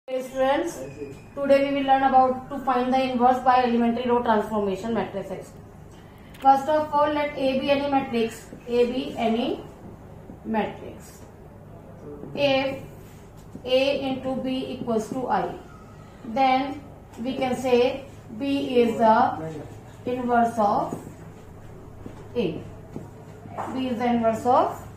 Hey students, today we will learn about to find the inverse by elementary row transformation matrices. First of all, let A be any matrix. A be any matrix. If A into B equals to I, then we can say B is the inverse of A. B is the inverse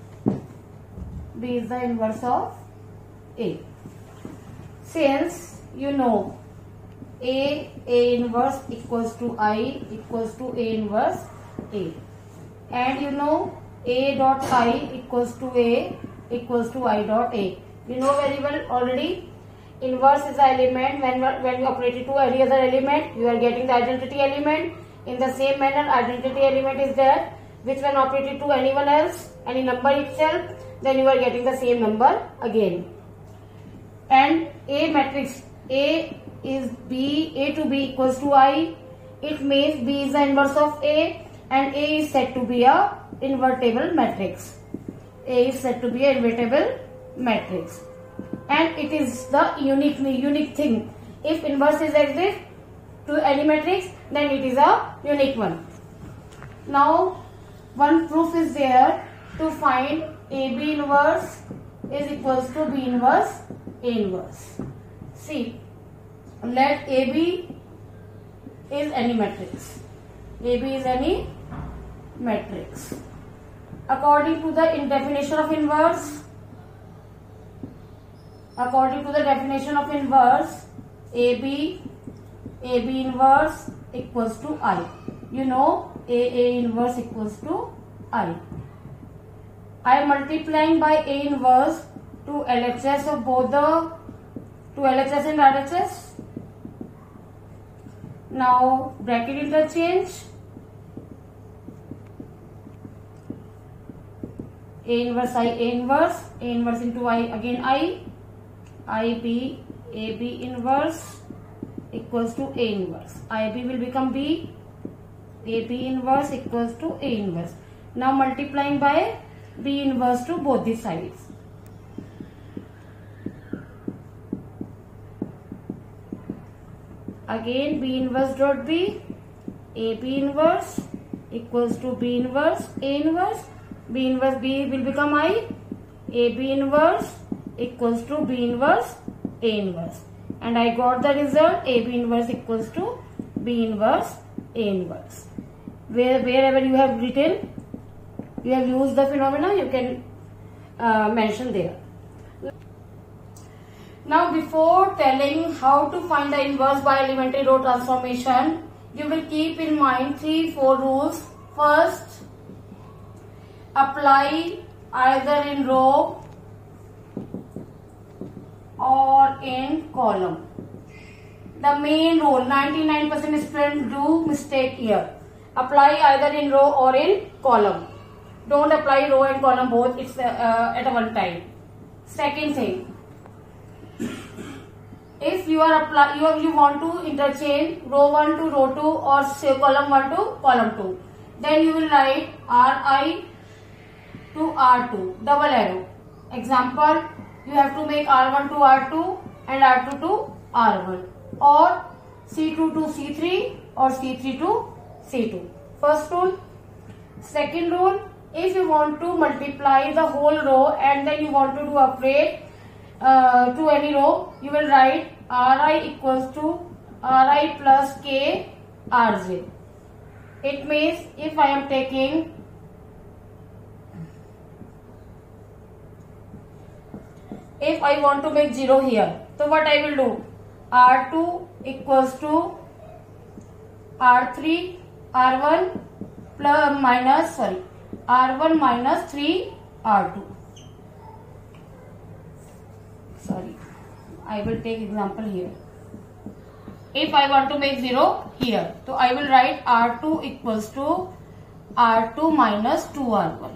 of A. Since you know A inverse equals to I equals to A inverse A, and you know A dot I equals to A equals to I dot A. You know very well already. Inverse is the element when you operate it to any other element, you are getting the identity element. In the same manner, identity element is there, which when operated to anyone else, any number itself, then you are getting the same number again. And A matrix, A is B, A to B equals to I. It means B is the inverse of A, and A is said to be a invertible matrix. A is said to be a invertible matrix, and it is the unique thing. If inverse is exist to any matrix, then it is a unique one. Now, one proof is there to find AB inverse is equals to B inverse A inverse. See, let AB is any matrix. AB is any matrix. According to the definition of inverse, AB inverse equals to I. You know A inverse equals to I. I am multiplying by A inverse to LHS of both to LHS and RHS. Now bracket interchange. A inverse I, A inverse into I, again I. IB, AB inverse equals to A inverse. IB will become B. AB inverse equals to A inverse. Now multiplying by B inverse to both the sides. Again B inverse dot B, AB inverse equals to B inverse A inverse. B inverse B will become I. AB inverse equals to B inverse A inverse. And I got the result AB inverse equals to B inverse A inverse. Wherever you have written, you have used the phenomena, you can mention there. Now, before telling how to find the inverse by elementary row transformation, you will keep in mind 3-4 rules. First, apply either in row or in column. The main rule, 99% students do mistake here. Apply either in row or in column. Don't apply row and column both. It's at one time. Second thing, if you want to interchange row 1 to row 2 or say column 1 to column 2, then you will write RI to R2, double arrow. Example, you have to make R1 to R2 and R2 to R1, or C2 to C3 or C3 to C2. First rule. Second rule, if you want to multiply the whole row and then you want to do operate to any row, you will write Ri equals to Ri plus K Rj. It means if I am taking if I want to make 0 here, so what I will do? R2 equals to R3 R1 plus minus R1 minus 3 R2. I will take example here. If I want to make 0 here, so I will write R2 equals to R2 minus 2 R1.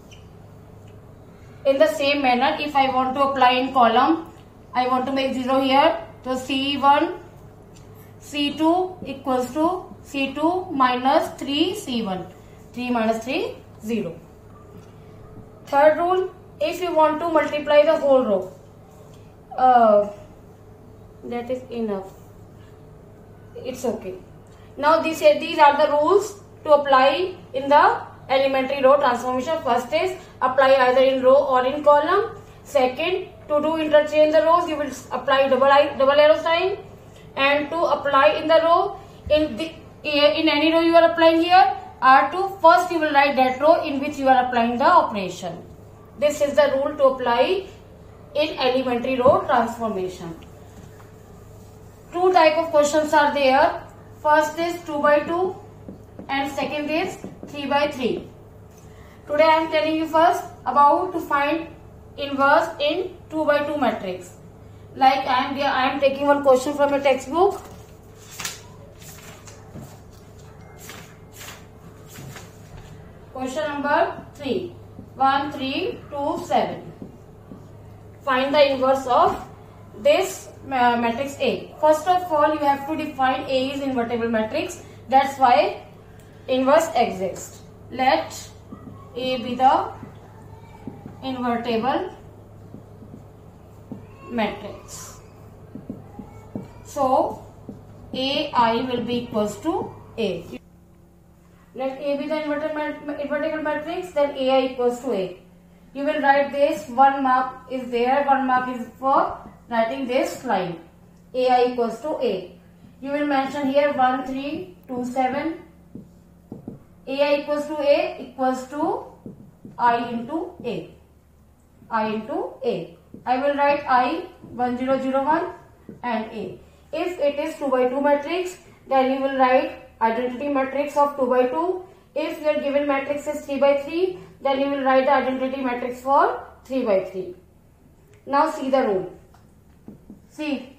In the same manner, if I want to apply in column, I want to make 0 here, so C1 C2 equals to C2 minus 3 C1. 3 minus 3, 0. Third rule, if you want to multiply the whole row, That is enough. It's okay. Now these are the rules to apply in the elementary row transformation. First is apply either in row or in column. Second, to do interchange the rows, you will apply double arrow sign. And to apply in the row, in any row you are applying here, R2, first you will write that row in which you are applying the operation. This is the rule to apply in elementary row transformation. Two type of questions are there. First is 2 by 2 and second is 3 by 3. Today I am telling you first about to find inverse in 2 by 2 matrix. Like I am taking one question from a textbook. Question number 3. 1, 3, 2, 7. Find the inverse of this matrix A. First of all, you have to define A is invertible matrix. That's why inverse exists. Let A be the invertible matrix. So AI will be equals to A. Let A be the invertible matrix, then AI equals to A. You will write this, 1 mark is there, 1 mark is for writing this line. AI equals to A. You will mention here 1, 3, 2, 7. AI equals to A equals to I into A. I into A. I will write I 1, 0, 0, 1 and A. If it is 2 by 2 matrix, then you will write identity matrix of 2 by 2. If your given matrix is 3 by 3, then you will write the identity matrix for 3 by 3. Now see the rule. See.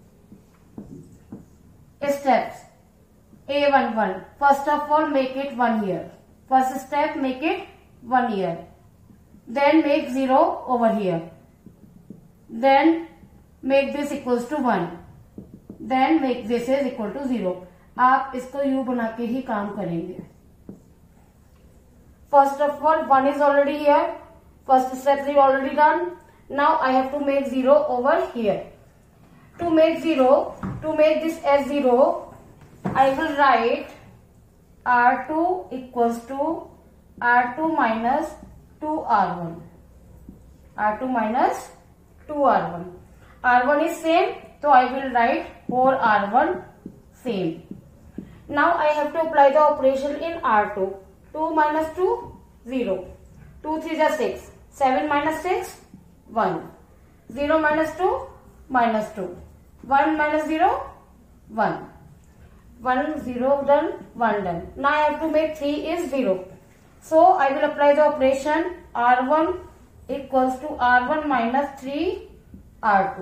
Steps. A11. First of all, make it 1 here. First step, make it 1 here. Then make 0 over here. Then make this equals to 1. Then make this is equal to 0. आप इसको U बना के ही काम करेंगे. First of all, 1 is already here. First step is already done. Now I have to make 0 over here. To make this as 0, I will write R2 equals to R2 minus 2R1. R2 minus 2R1. R1 is same, so I will write 4R1 same. Now I have to apply the operation in R2. 2 minus 2, 0. 2 3 is 6. 7 minus 6, 1. 0 minus 2, minus 2. 1 minus 0, 1. 1, 0 done, 1 done. Now I have to make 3 is 0. So I will apply the operation R1 equals to R1 minus 3 R2.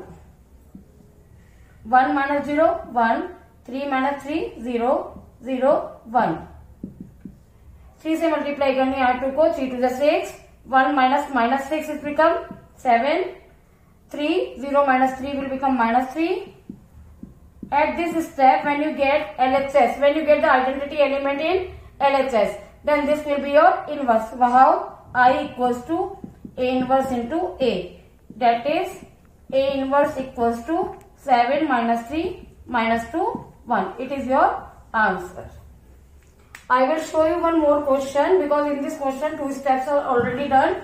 1 minus 0, 1. 3 minus 3, 0, 0, 1. 3 से multiply करनी R2 को, 3 to the 6, 1 minus 6 is become 7, 3, 0 minus 3 will become minus 3. At this step, when you get LHS, when you get the identity element in LHS, then this will be your inverse. How? I equals to A inverse into A. That is A inverse equals to 7 minus 3 minus 2, 1. It is your answer. I will show you one more question because in this question 2 steps are already done.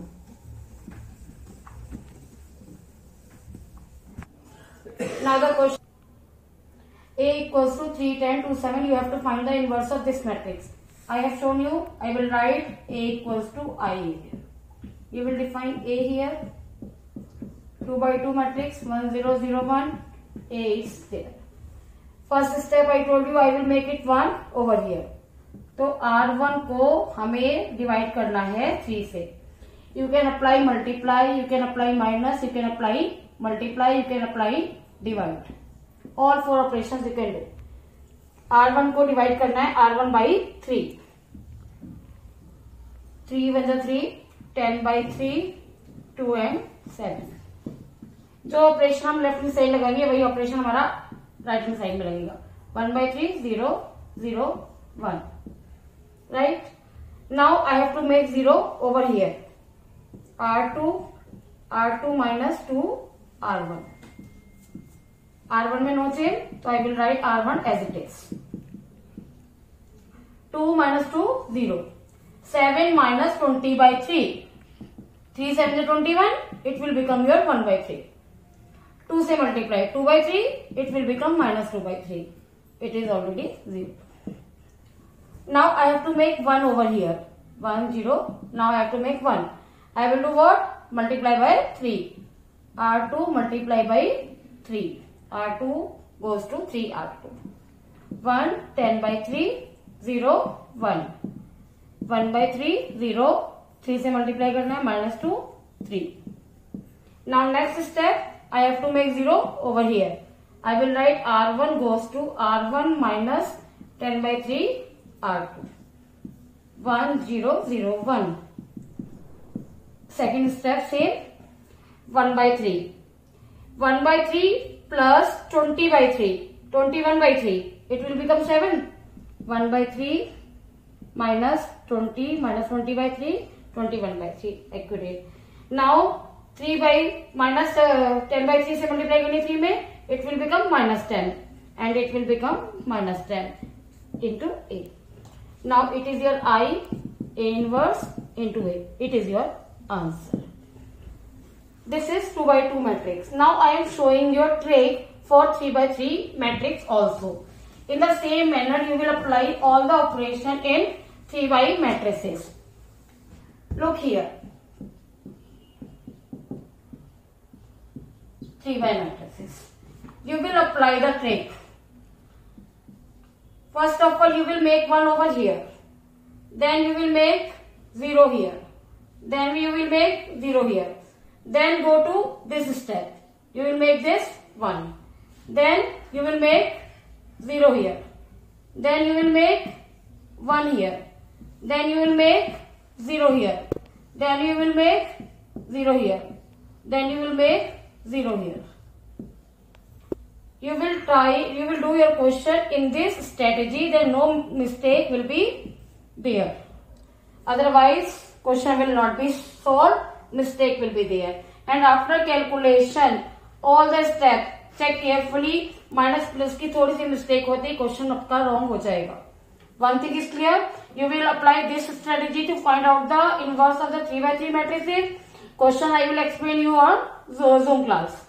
Now the question A equals to 3, 10, 2, 7. You have to find the inverse of this matrix. I have shown you. I will write A equals to I. You will define A here. 2 by 2 matrix 1, 0, 0, 1. A is there. First step I told you I will make it 1 over here. तो R1 को हमें divide करना है 3 से. You can apply multiply, you can apply minus, you can apply multiply, you can apply divide. All 4 operations you can do. R1 को divide करना है R1 by 3. 3 1 जा 3, 10 by 3, 2 and 7. जो ऑपरेशन हम लेफ्ट हैंड साइड लगाएंगे वही operation हमारा right hand side में लगेगा. 1 by 3, 0, 0, 1. Right? Now I have to make 0 over here. R2 minus 2 R1. R1 में no change, so I will write R1 as it is. 2 minus 2, 0. 7 minus 20 by 3. 3 7 is 21, it will become your 1 by 3. 2 से multiply 2 by 3, it will become minus 2 by 3. It is already 0. Now I have to make 1 over here. 1, 0. Now I have to make 1. I will do what? Multiply by 3. R2 multiply by 3. R2 goes to 3 R2. 1, 10 by 3, 0, 1. 1 by 3, 0. 3 से multiply करना है, minus 2, 3. Now next step, I have to make 0 over here. I will write R1 goes to R1 minus 10 by 3 R2. 1, 0, 0, 1. Second step, same. 1 by 3. 1 by 3 plus 20 by 3. 21 by 3. It will become 7. 1 by 3 minus 20 minus 20 by 3. 21 by 3. Accurate. Now 3 by minus 10 by 3 से multiply करनी 3 में. It will become minus 10. And it will become minus 10 into A. Now it is your I, A inverse into A. It is your answer. This is 2 by 2 matrix. Now I am showing your trick for 3 by 3 matrix also. In the same manner, you will apply all the operation in 3 by matrices. Look here. 3 by matrices. You will apply the trick. First of all, you will make 1 over here. Then you will make 0 here. Then you will make 0 here. Then go to this step. You will make this 1. Then you will make 0 here. Then you will make 1 here. Then you will make 0 here. Then you will make 0 here. Then you will make 0 here. You will do your question in this strategy, then no mistake will be there. Otherwise, question will not be solved, mistake will be there. And after calculation, all the steps, check carefully, minus plus की थोड़ी सी mistake होती है, question आपका wrong हो जाएगा. One thing is clear, you will apply this strategy to find out the inverse of the 3 by 3 matrices. Question I will explain you on Zoom class.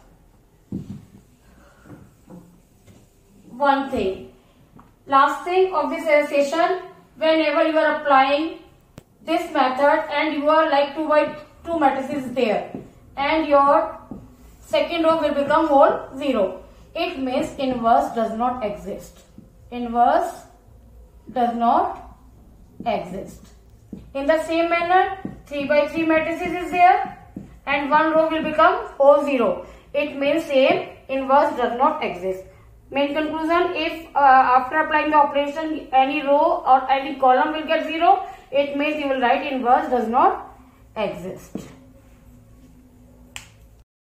One thing, last thing of this session, whenever you are applying this method and you are like 2 by 2 matrices there and your second row will become whole 0. It means inverse does not exist. Inverse does not exist. In the same manner, 3 by 3 matrices is there and one row will become whole 0. It means same inverse does not exist. Main conclusion, if after applying the operation any row or any column will get 0, it means you will write inverse does not exist.